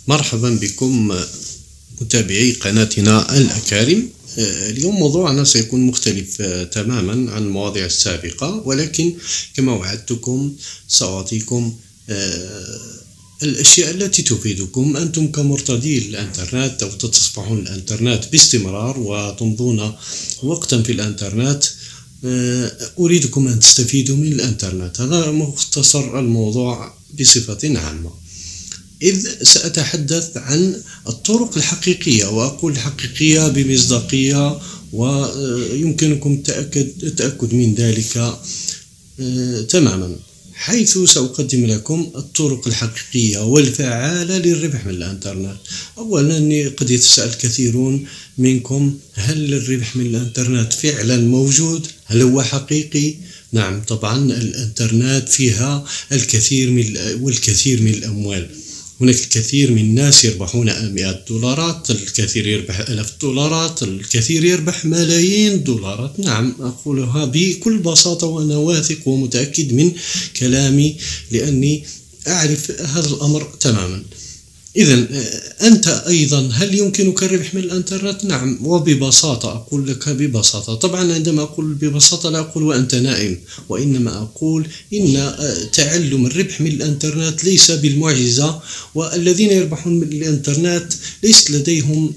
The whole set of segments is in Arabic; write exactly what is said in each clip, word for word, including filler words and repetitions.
مرحبا بكم متابعي قناتنا الأكارم. اليوم موضوعنا سيكون مختلف تماما عن المواضيع السابقة، ولكن كما وعدتكم سأعطيكم الأشياء التي تفيدكم أنتم كمرتدي الإنترنت أو تتصفحون الإنترنت باستمرار وتمضون وقتا في الإنترنت. أريدكم أن تستفيدوا من الإنترنت. هذا مختصر الموضوع بصفة عامة، إذ سأتحدث عن الطرق الحقيقية، وأقول الحقيقية بمصداقية، ويمكنكم التأكد من ذلك تماما، حيث سأقدم لكم الطرق الحقيقية والفعالة للربح من الإنترنت. أولا، قد يتساءل كثيرون منكم: هل الربح من الإنترنت فعلا موجود؟ هل هو حقيقي؟ نعم طبعا، الإنترنت فيها الكثير من والكثير من الأموال. هناك الكثير من الناس يربحون مئات دولارات، الكثير يربح آلاف الدولارات، الكثير يربح ملايين الدولارات. نعم أقولها بكل بساطة وأنا واثق ومتأكد من كلامي، لأني أعرف هذا الأمر تماما. إذن أنت أيضا هل يمكنك الربح من الإنترنت؟ نعم، وببساطة أقول لك ببساطة. طبعا عندما أقول ببساطة لا أقول وأنت نائم، وإنما أقول إن تعلم الربح من الإنترنت ليس بالمعجزة، والذين يربحون من الإنترنت ليس لديهم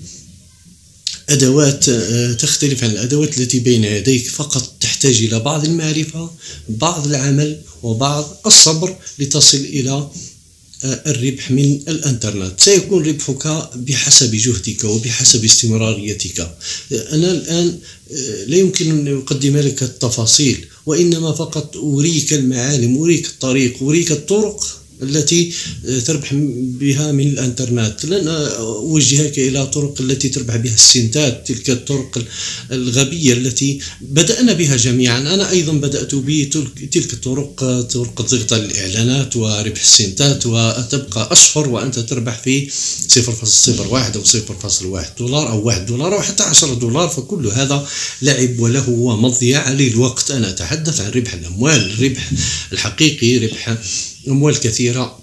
أدوات تختلف عن الأدوات التي بين يديك، فقط تحتاج إلى بعض المعرفة، بعض العمل، وبعض الصبر لتصل إلى الربح من الإنترنت. سيكون ربحك بحسب جهدك وبحسب استمراريتك. أنا الآن لا يمكن أن أقدم لك التفاصيل، وإنما فقط أريك المعالم، أريك الطريق، أريك الطرق التي تربح بها من الإنترنت. لن أوجهك إلى طرق التي تربح بها السنتات، تلك الطرق الغبية التي بدأنا بها جميعا. أنا أيضا بدأت بتلك الطرق، طرق ضغط الإعلانات وربح السنتات، وتبقى أشهر وأنت تربح في صفر فاصلة صفر واحد أو صفر فاصلة واحد دولار أو واحد دولار أو حتى عشرة دولار. فكل هذا لعب وله ومضيعة للوقت. أنا أتحدث عن ربح الأموال، الربح الحقيقي، ربح أموال كثيرة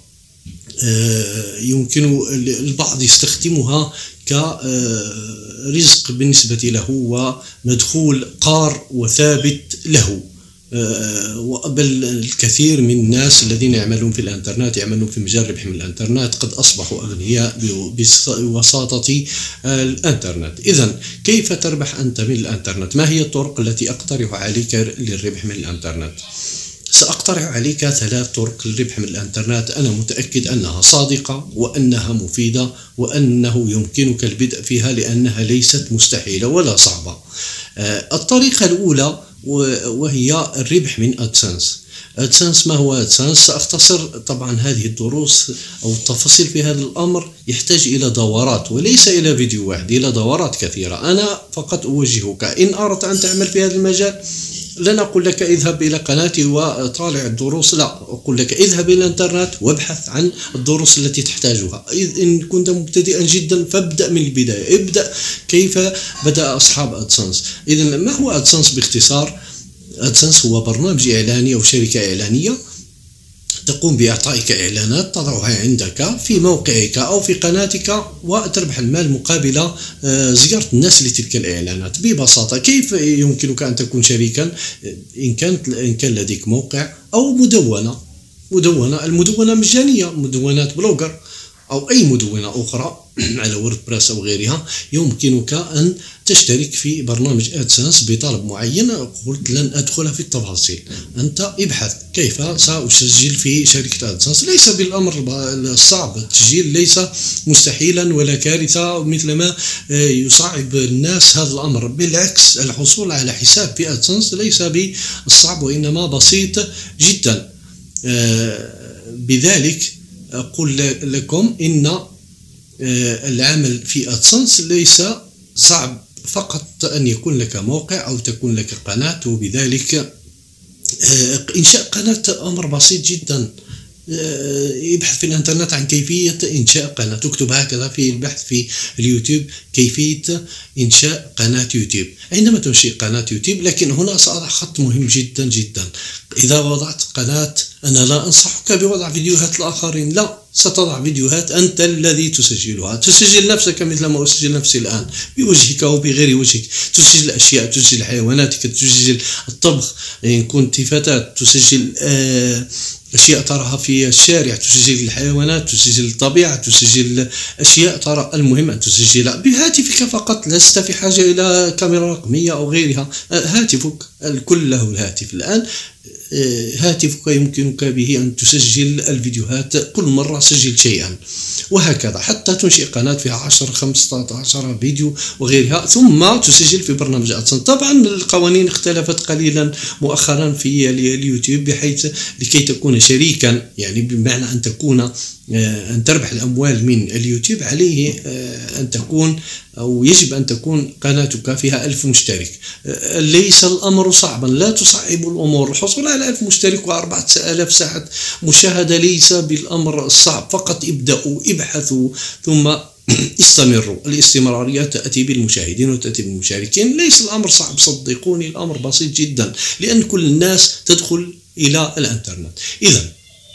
يمكن البعض يستخدمها كرزق بالنسبة له ومدخول قار وثابت له. بل الكثير من الناس الذين يعملون في الإنترنت، يعملون في مجال ربح من الإنترنت، قد أصبحوا أغنياء بوساطة الإنترنت. إذن كيف تربح أنت من الإنترنت؟ ما هي الطرق التي أقترح عليك للربح من الإنترنت؟ سأقترح عليك ثلاث طرق للربح من الإنترنت. أنا متأكد أنها صادقة وأنها مفيدة وأنه يمكنك البدء فيها، لأنها ليست مستحيلة ولا صعبة. الطريقة الأولى وهي الربح من أدسنس. أدسنس، ما هو أدسنس؟ سأختصر طبعا هذه الدروس أو التفاصيل في هذا الأمر يحتاج إلى دورات وليس إلى فيديو واحد، إلى دورات كثيرة. أنا فقط أوجهك إن أردت أن تعمل في هذا المجال. لن أقول لك اذهب إلى قناتي وطالع الدروس، لا، أقول لك اذهب إلى الإنترنت وابحث عن الدروس التي تحتاجها. إن كنت مبتدئا جدا فابدأ من البداية، ابدأ كيف بدأ أصحاب أدسنس. إذن ما هو أدسنس باختصار؟ أدسنس هو برنامج إعلاني أو شركة إعلانية تقوم بإعطائك إعلانات تضعها عندك في موقعك أو في قناتك، وتربح المال مقابل زيارة الناس لتلك الإعلانات. ببساطة كيف يمكنك أن تكون شريكا؟ إن كانت إن كان لديك موقع أو مدونة مدونة المدونة مجانية، مدونات بلوجر أو أي مدونة أخرى على ووردبريس أو غيرها، يمكنك أن تشترك في برنامج أدسنس بطلب معين. قلت لن أدخل في التفاصيل، أنت ابحث كيف سأسجل في شركة أدسنس. ليس بالأمر الصعب، التسجيل ليس مستحيلا ولا كارثة مثل ما يصعب الناس هذا الأمر. بالعكس، الحصول على حساب في أدسنس ليس بالصعب وإنما بسيط جدا. بذلك أقول لكم إن العمل في أدسنس ليس صعب، فقط أن يكون لك موقع أو تكون لك قناة، وبذلك إنشاء قناة أمر بسيط جدا. يبحث في الانترنت عن كيفية إنشاء قناة، تكتب هكذا في البحث في اليوتيوب كيفية إنشاء قناة يوتيوب. عندما تنشئ قناة يوتيوب، لكن هنا سأضع خط مهم جدا جدا. إذا وضعت قناة، أنا لا أنصحك بوضع فيديوهات الآخرين، لا، ستضع فيديوهات أنت الذي تسجلها، تسجل نفسك مثل ما أسجل نفسي الآن بوجهك أو بغير وجهك، تسجل أشياء، تسجل حيواناتك، تسجل الطبخ إن كنت فتاة، تسجل أشياء تراها في الشارع، تسجل الحيوانات، تسجل الطبيعة، تسجل أشياء ترى. المهم أن تسجل بهاتفك فقط، لست في حاجة إلى كاميرا رقمية أو غيرها. هاتفك الكل له الهاتف الآن، هاتفك يمكنك به أن تسجل الفيديوهات، كل مرة سجل شيئا، وهكذا حتى تنشئ قناة فيها عشرة خمسة عشر فيديو وغيرها، ثم تسجل في برنامج أدسنس. طبعا القوانين اختلفت قليلا مؤخرا في اليوتيوب، بحيث لكي تكون شريكا، يعني بمعنى أن تكون أن تربح الأموال من اليوتيوب، عليه أن تكون أو يجب أن تكون قناتك فيها ألف مشترك. ليس الأمر صعبا، لا تصعب الأمور. الحصول على ألف مشترك وأربعة آلاف ساعة مشاهدة ليس بالأمر الصعب، فقط ابدأوا، ابحثوا، ثم استمروا. الاستمرارية تأتي بالمشاهدين وتأتي بالمشاركين. ليس الأمر صعب، صدقوني الأمر بسيط جدا، لأن كل الناس تدخل إلى الإنترنت. إذن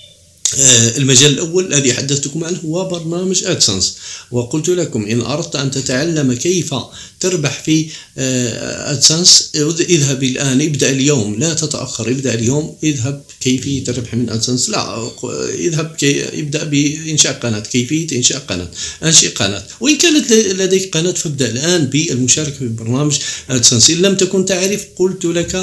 المجال الأول الذي حدثتكم عنه هو برنامج أدسنس، وقلت لكم إن أردت أن تتعلم كيف تربح في أدسنس اذهب الآن، ابدأ اليوم، لا تتأخر، ابدأ اليوم، اذهب كيفية الربح من أدسنس. لا، اذهب كي ابدأ بإنشاء قناة، كيفية إنشاء قناة، أنشئ قناة، وإن كانت لديك قناة فابدأ الآن بالمشاركة في برنامج أدسنس. إن لم تكن تعرف قلت لك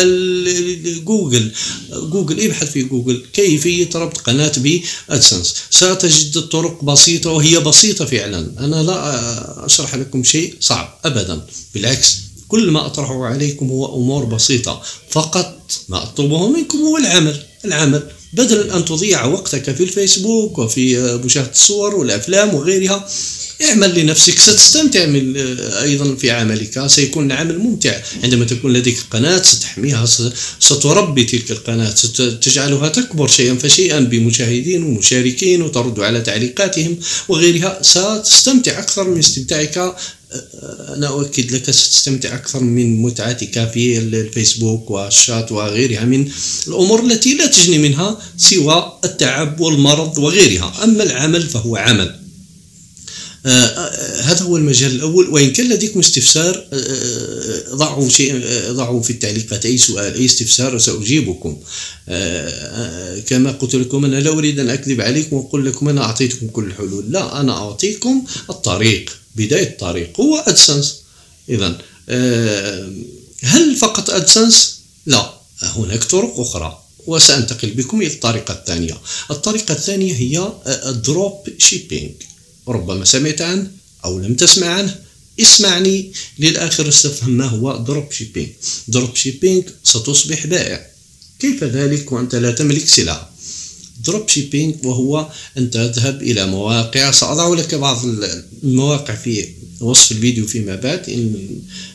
جوجل، جوجل ابحث في جوجل كيفية ربط قناة بأدسنس، ستجد الطرق بسيطة، وهي بسيطة فعلا. أنا لا أشرح لكم شيء صعب أبدا، بالعكس كل ما أطرحه عليكم هو أمور بسيطة، فقط ما أطلبه منكم هو العمل. العمل بدل أن تضيع وقتك في الفيسبوك وفي مشاهدة الصور والأفلام وغيرها. اعمل لنفسك، ستستمتع من أيضا في عملك، سيكون العمل ممتع. عندما تكون لديك قناة ستحميها، ستربي تلك القناة، ستجعلها تكبر شيئا فشيئا بمشاهدين ومشاركين، وترد على تعليقاتهم وغيرها. ستستمتع أكثر من استمتاعك، أنا أؤكد لك ستستمتع أكثر من متعتك في الفيسبوك والشات وغيرها من الأمور التي لا تجني منها سوى التعب والمرض وغيرها. أما العمل فهو عمل. آه هذا هو المجال الأول. وإن كان لديكم استفسار آه ضعوا شيء آه ضعوا في التعليقات أي سؤال أي استفسار سأجيبكم. آه كما قلت لكم أنا لا أريد أن أكذب عليكم وأقول لكم أنا أعطيتكم كل الحلول، لا، أنا أعطيكم الطريق، بداية الطريق هو أدسنس. إذن آه هل فقط أدسنس؟ لا، هناك طرق أخرى، وسأنتقل بكم إلى الطريقة الثانية. الطريقة الثانية هي الدروب شيبينج. ربما سمعت عنه أو لم تسمع عنه، اسمعني للآخر استفهم ما هو دروب شيبينج. دروب شيبينج ستصبح بائع. كيف ذلك وأنت لا تملك سلعة؟ دروب شيبينج وهو أن تذهب إلى مواقع، سأضع لك بعض المواقع في وصف الفيديو فيما بعد، إن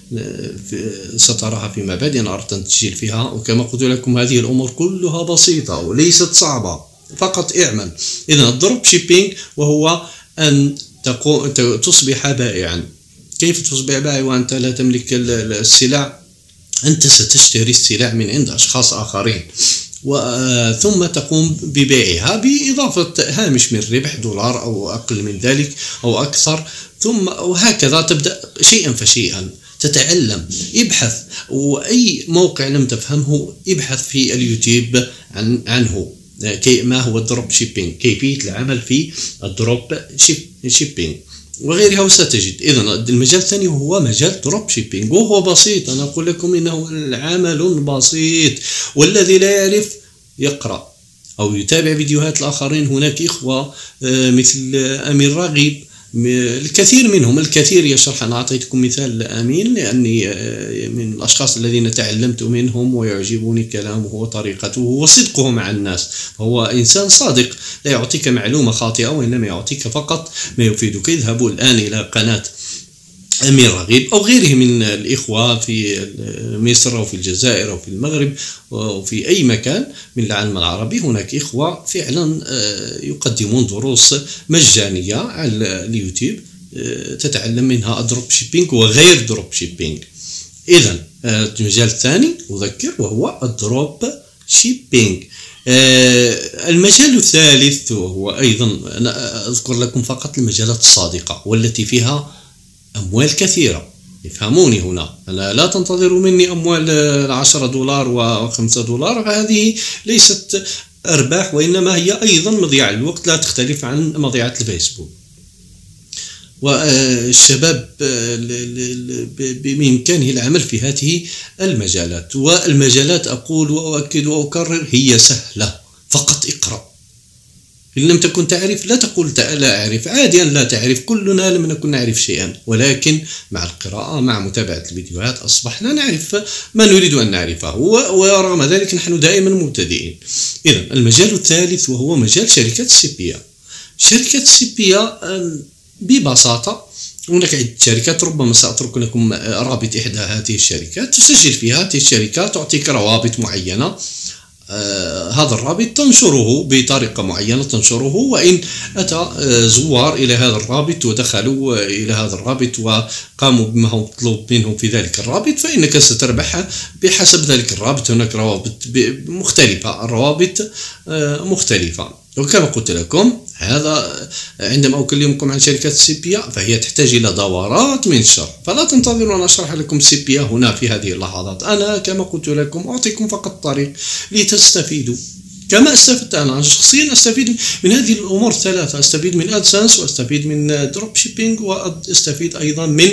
ستراها فيما بعد إن أردت أن تسجيل فيها. وكما قلت لكم هذه الأمور كلها بسيطة وليست صعبة، فقط اعمل. إذن الدروب شيبينج وهو أن تصبح بائعا. كيف تصبح بائع وأنت لا تملك السلع؟ أنت ستشتري السلع من عند أشخاص آخرين، ثم تقوم ببيعها بإضافة هامش من ربح دولار أو أقل من ذلك أو أكثر، ثم وهكذا تبدأ شيئا فشيئا تتعلم. ابحث، وأي موقع لم تفهمه ابحث في اليوتيوب عن عنه. كي ما هو الدروب شيبينج، كيفية العمل في الدروب شيبينج وغيرها وستجد. إذن المجال الثاني هو مجال دروب شيبينج، وهو بسيط. أنا أقول لكم إنه العمل بسيط، والذي لا يعرف يقرأ أو يتابع فيديوهات الآخرين. هناك إخوة مثل أمين راغب، الكثير منهم الكثير يشرح. أنا أعطيتكم مثال أمين لأني من الأشخاص الذين تعلمت منهم ويعجبني كلامه وطريقته وصدقه مع الناس. هو إنسان صادق، لا يعطيك معلومة خاطئة وإنما يعطيك فقط ما يفيدك. اذهبوا الآن إلى قناة أمين راغب أو غيره من الإخوة في مصر أو في الجزائر أو في المغرب أو في أي مكان من العالم العربي. هناك إخوة فعلا يقدمون دروس مجانية على اليوتيوب تتعلم منها الدروب شيبينج وغير دروب شيبينج. إذن المجال الثاني أذكر وهو الدروب شيبينج. المجال الثالث وهو أيضا، أنا أذكر لكم فقط المجالات الصادقة والتي فيها أموال كثيرة. افهموني هنا، أنا لا تنتظروا مني أموال عشرة دولار وخمسة دولار، هذه ليست أرباح وإنما هي أيضا مضيعة الوقت، لا تختلف عن مضيعة الفيسبوك. والشباب بإمكانه العمل في هذه المجالات. والمجالات أقول وأؤكد وأكرر هي سهلة، فقط اقرأ. إن لم تكن تعرف لا تقول لا أعرف، عادي أن لا تعرف، كلنا لم نكن نعرف شيئا، ولكن مع القراءة مع متابعة الفيديوهات أصبحنا نعرف ما نريد أن نعرفه، ورغم ذلك نحن دائما مبتدئين. إذن المجال الثالث وهو مجال شركة السيبيا. شركة السيبيا ببساطة هناك عدة شركات، ربما سأترك لكم رابط إحدى هذه الشركات، تسجل فيها. هذه الشركة تعطيك روابط معينة، آه هذا الرابط تنشره بطريقة معينة، تنشره، وإن أتى آه زوار إلى هذا الرابط ودخلوا إلى هذا الرابط وقاموا بما هو مطلوب منهم في ذلك الرابط، فإنك ستربح بحسب ذلك الرابط. هناك روابط مختلفة، الروابط آه مختلفة. وكما قلت لكم هذا عندما أكلمكم عن شركة السيبيا فهي تحتاج إلى دورات من الشرح، فلا تنتظروا أن أشرح لكم السيبيا هنا في هذه اللحظات. أنا كما قلت لكم أعطيكم فقط طريق لتستفيدوا كما استفدت أنا شخصيا. أستفيد من هذه الأمور الثلاثة، أستفيد من أدسنس، وأستفيد من دروب شيبينج، وأستفيد أيضا من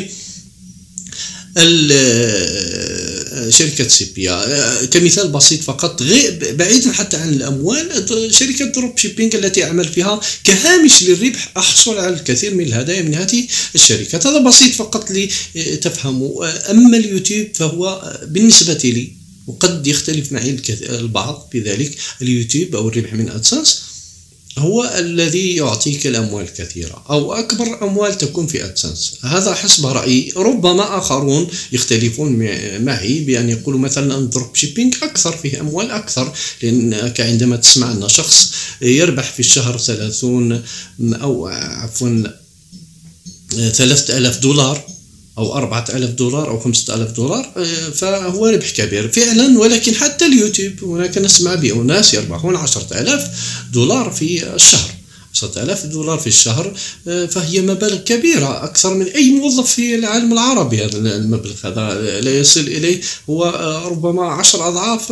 شركة سيبيا. كمثال بسيط فقط، بعيدا حتى عن الأموال، شركة دروب شيبينج التي أعمل فيها كهامش للربح أحصل على الكثير من الهدايا من هذه الشركات. هذا بسيط فقط لتفهموا. أما اليوتيوب فهو بالنسبة لي، وقد يختلف معي البعض في ذلك، اليوتيوب أو الربح من أدسنس هو الذي يعطيك الأموال الكثيرة، أو أكبر أموال تكون في أدسنس. هذا حسب رأيي. ربما آخرون يختلفون معي بأن يقولوا مثلا أن دروب شيبينج أكثر، فيه أموال أكثر، لأنك عندما تسمع أن شخص يربح في الشهر ثلاثون أو عفوا ثلاثة آلاف دولار أو أربعة آلاف دولار أو خمسة آلاف دولار، فهو ربح كبير فعلا. ولكن حتى اليوتيوب هناك نسمع بأناس يربحون عشرة آلاف دولار في الشهر، عشرة آلاف دولار في الشهر، فهي مبالغ كبيرة أكثر من أي موظف في العالم العربي. هذا المبلغ هذا لا يصل إليه، هو ربما عشر أضعاف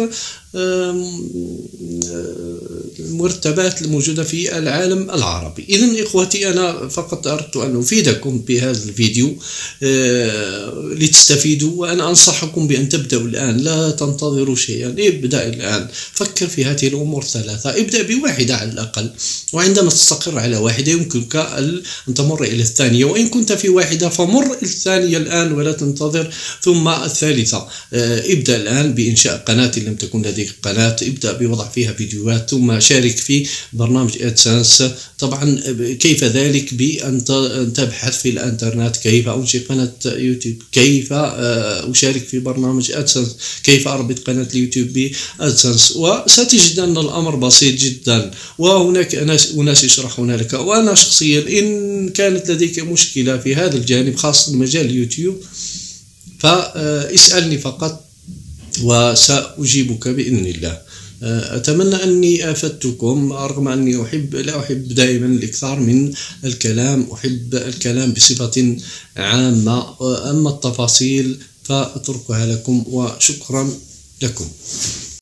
المرتبات الموجودة في العالم العربي. إذن إخوتي، أنا فقط أردت أن أفيدكم بهذا الفيديو لتستفيدوا، وأنا أنصحكم بأن تبدأوا الآن، لا تنتظروا شيئا، ابدأ الآن. فكر في هذه الأمور الثلاثة، ابدأ بواحدة على الأقل، وعندما تستقر على واحدة يمكنك أن تمر إلى الثانية، وإن كنت في واحدة فمر الثانية الآن ولا تنتظر ثم الثالثة. ابدأ الآن بإنشاء قناة إن لم تكن لديك قناة، ابدأ بوضع فيها فيديوهات، ثم شارك في برنامج أدسنس. طبعا كيف ذلك؟ بأن تبحث في الانترنت كيف أنشئ قناة يوتيوب، كيف أشارك في برنامج أدسنس، كيف أربط قناة اليوتيوب بأدسنس، وستجد أن الأمر بسيط جدا. وهناك أناس يشرحون لك. وأنا شخصيا إن كانت لديك مشكلة في هذا الجانب خاصة مجال اليوتيوب فاسألني فقط وسأجيبك بإذن الله. أتمنى أني أفدتكم، رغم أني أحب لا أحب دائما الإكثار من الكلام، أحب الكلام بصفة عامة، أما التفاصيل فأتركها لكم، وشكرا لكم.